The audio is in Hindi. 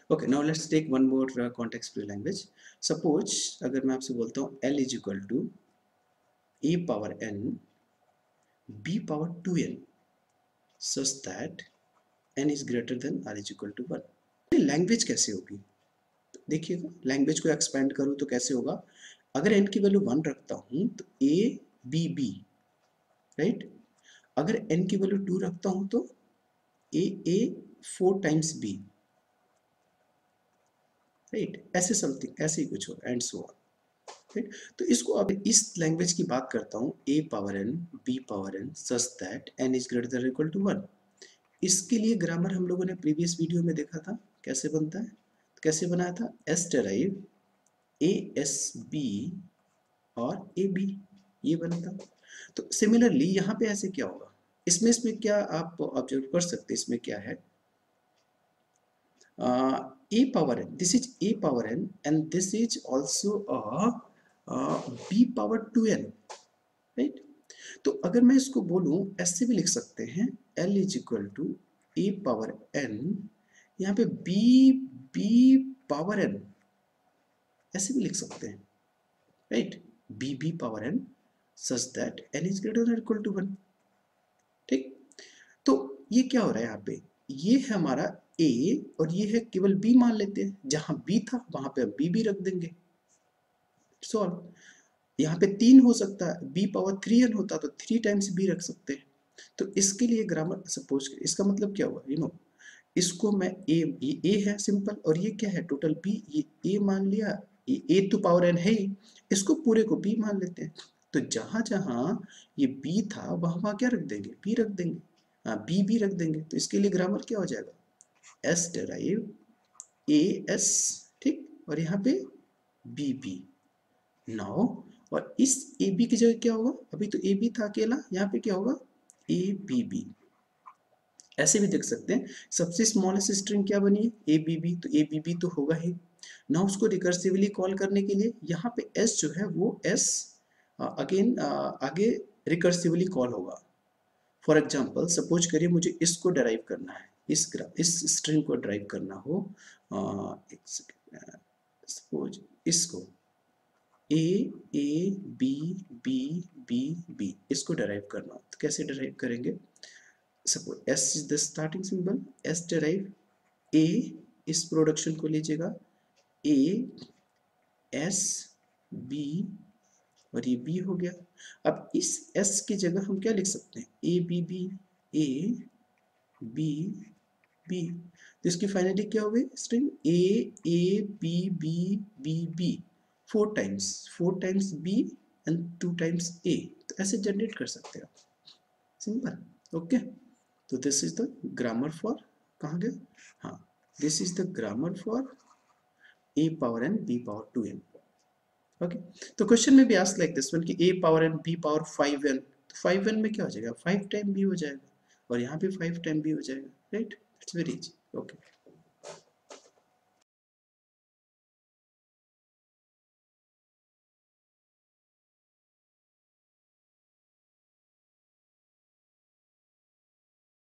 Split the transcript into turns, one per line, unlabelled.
Okay, now let's take one more context free language. Suppose अगर मैं आपसे बोलता हूँ L is equal to a power n b power 2n such that n is greater than r is equal to 1. Language कैसे होगी? देखिएगा, लैंग्वेज को एक्सपेंड करूँ तो कैसे होगा? अगर n की वैल्यू 1 रखता हूँ तो a b b, राइट. अगर n की वैल्यू 2 रखता हूँ तो a 4 टाइम्स b, राइट. ऐसे समथिंग, ऐसे ही कुछ हो, एंड सो ऑन, राइट. तो इसको अब इस लैंग्वेज की बात करता हूँ, a power n b power n such that n is greater than equal to 1. इसके लिए ग्रामर हम लोगों ने प्रीवियस वीडियो में देखा था, कैसे बनता है, कैसे बनाया था, S derive A S B और ए बी, ये बनता. तो सिमिलरली यहाँ पे ऐसे क्या होगा, इसमें क्या आप ऑब्जर्व कर सकते हैं, इसमें क्या है, a power n, this is a power n and this is also a b power 2n, right. तो अगर मैं इसको बोलूं, ऐसे भी लिख सकते हैं, l is equal to a power n, यहाँ पे b पावर n, ऐसे भी लिख सकते हैं, right. b power n such that n is greater than equal to 1, ठीक. तो ये क्या हो रहा है यहाँ पे, ये है हमारा a और ये है केवल b मान लेते हैं, जहां b था वहां पे हम b भी रख देंगे, सॉल्व. यहाँ पे 3 हो सकता है, b पावर 3n होता तो 3 टाइम्स b रख सकते हैं. तो इसके लिए ग्रामर सपोज, इसका मतलब क्या हुआ, इसको मैं ये a है सिंपल, और ये क्या है टोटल b, ये a मान लिया, ये a टू पावर n है ही, इसको पूरे को b मान लेते हैं. तो जहां जहां ये b था वहां क्या रख देंगे, b रख देंगे, b रख देंगे. तो इसके लिए ग्रामर क्या हो जाएगा, s डेराइव a s, ठीक, और यहाँ पे b नाउ. और इस ए बी की जगह क्या होगा, अभी तो ए बी था अकेला, यहाँ पे क्या होगा, ए बी. ऐसे भी देख सकते हैं, सबसे स्मॉलेस्ट स्ट्रिंग क्या बनी है, ए बी, तो ए बी तो होगा ही ना. उसको रिकर्सिवली कॉल करने के लिए यहाँ पे एस जो है वो एस अगेन आगे रिकर्सिवली कॉल होगा. फॉर एग्जाम्पल सपोज करिए मुझे इसको डराइव करना है, इस स्ट्रिंग को ड्राइव करना हो, एक सेकेंड, सपोज इसको ए बी इसको डराइव करना हो तो कैसे डराइव करेंगे, suppose S is the starting symbol, S derive a, इस प्रोडक्शन को लीजिएगा, ए एस बी और ये बी हो गया. अब इस एस की जगह हम क्या लिख सकते हैं, ए बी बी, तो इसकी फाइनली क्या हो गई string, a b 4 times b and 2 times a. तो ऐसे जनरेट कर सकते हैं आप, सिंपल. ओके, तो this is the grammar for, कहाँ गए, हाँ, this is the grammar for a power n b power 2n. Okay, तो क्वेश्चन में भी आस्क लाइक दिस वन कि a power n b power 5n, तो 5n में क्या हो जाएगा, 5 टाइम b हो जाएगा, और यहाँ पे 5 टाइम b हो जाएगा, right. It's very easy. Okay.